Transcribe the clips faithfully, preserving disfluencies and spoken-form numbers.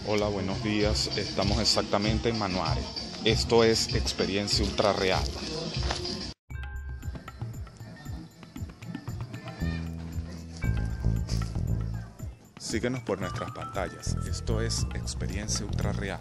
Hola, buenos días. Estamos exactamente en Manuare. Esto es Experiencia Ultra Real. Síguenos por nuestras pantallas. Esto es Experiencia Ultra Real.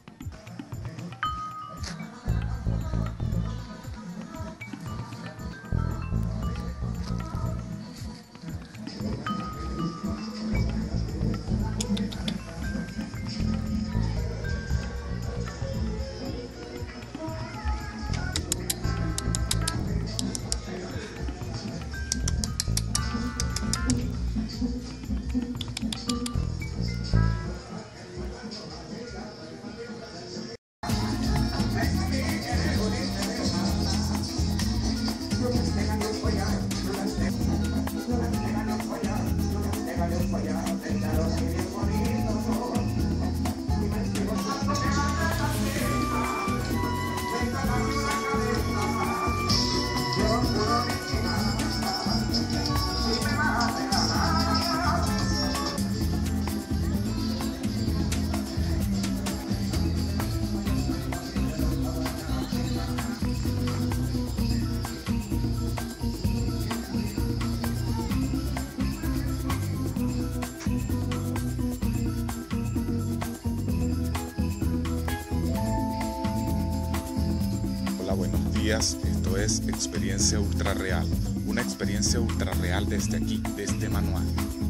Hola, buenos días. Esto es Experiencia Ultra Real. Una experiencia ultra real desde aquí, desde Manuare.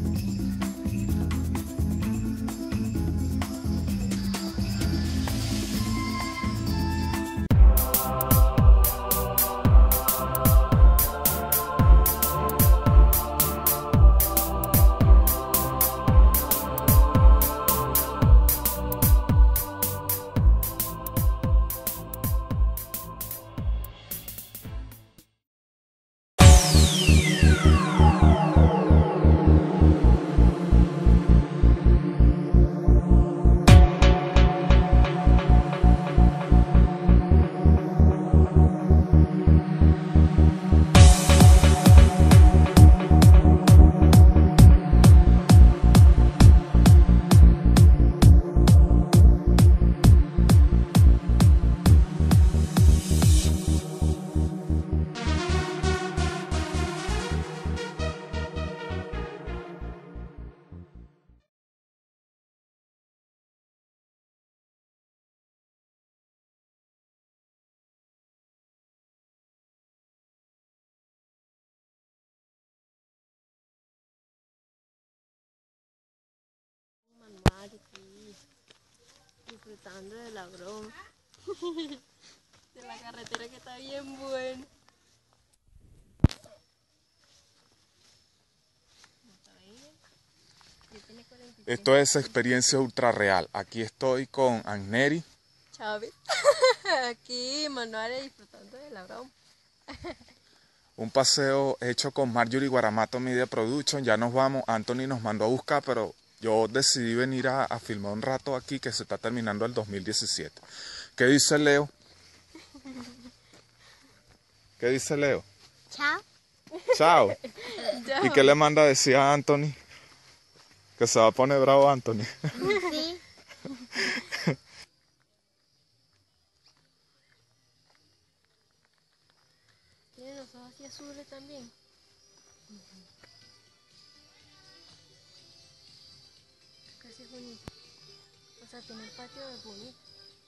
Manuare aquí, disfrutando de la broma, de la carretera que está bien buena. Esto es Experiencia Ultra Real. Aquí estoy con Anneri. Chávez, aquí Manuare disfrutando de la broma. Un paseo hecho con Marjorie Guaramato Media Production. Ya nos vamos. Anthony nos mandó a buscar, pero yo decidí venir a, a filmar un rato aquí que se está terminando el dos mil diecisiete. ¿Qué dice Leo? ¿Qué dice Leo? Chao. Chao. ¿Y qué le manda a decir a Anthony? Que se va a poner bravo Anthony. Sí. Tiene los ojos así azules también. Casi es bonito. O sea, tiene el patio de bonito.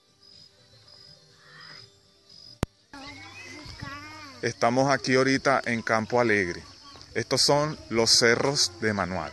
Estamos aquí ahorita en Campo Alegre. Estos son los cerros de Manuare.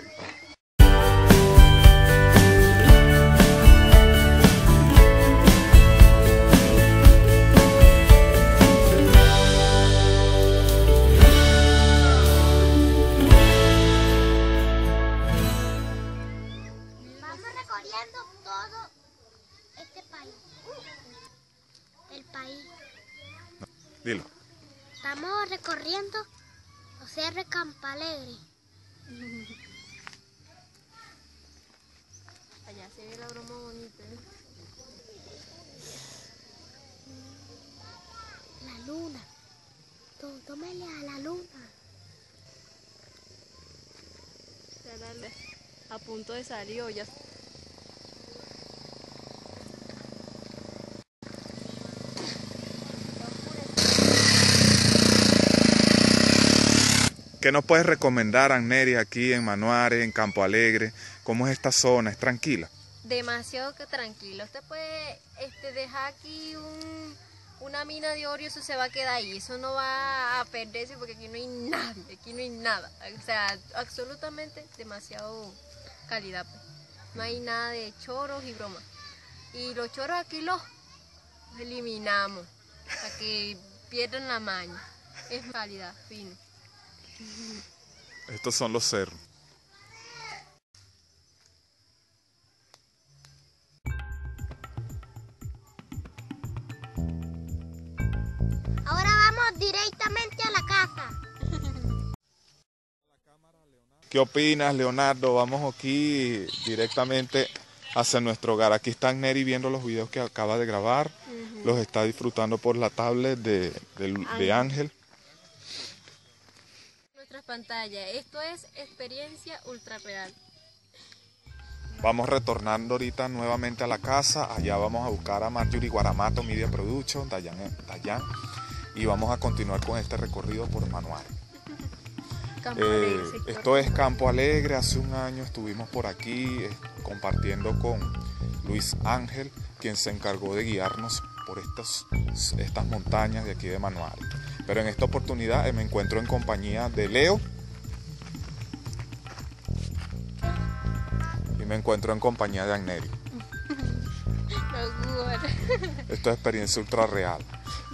Vamos recorriendo todo este país. El país. Dilo. Estamos recorriendo los cerros de Campo Alegre. Allá se ve la broma bonita, ¿eh? La luna. Tó- Tómele a la luna. A punto de salir o ya. ¿Qué nos puedes recomendar, Anneri, aquí en Manuare, en Campo Alegre? ¿Cómo es esta zona? ¿Es tranquila? Demasiado que tranquilo. Usted puede este, dejar aquí un, una mina de oro y eso se va a quedar ahí. Eso no va a perderse porque aquí no hay nadie, aquí no hay nada. O sea, absolutamente demasiado calidad. Pues. No hay nada de choros y bromas. Y los choros aquí los eliminamos para que pierdan la maña. Es calidad, fino. Estos son los cerros. Ahora vamos directamente a la casa. ¿Qué opinas, Leonardo? Vamos aquí directamente hacia nuestro hogar. Aquí está Anneri viendo los videos que acaba de grabar. Uh-huh. Los está disfrutando por la tablet de, de, de Ángel. Nuestra pantalla. Esto es experiencia ultra real. Vamos retornando ahorita nuevamente a la casa. Allá vamos a buscar a Marjorie Guaramato Media Production, Dayan, Dayan, y vamos a continuar con este recorrido por Manuare. Eh, esto es Campo Alegre. Hace un año estuvimos por aquí eh, compartiendo con Luis Ángel, quien se encargó de guiarnos por estos, estas montañas de aquí de Manuare. Pero en esta oportunidad eh, me encuentro en compañía de Leo y me encuentro en compañía de Anneri. Esto es experiencia ultra real.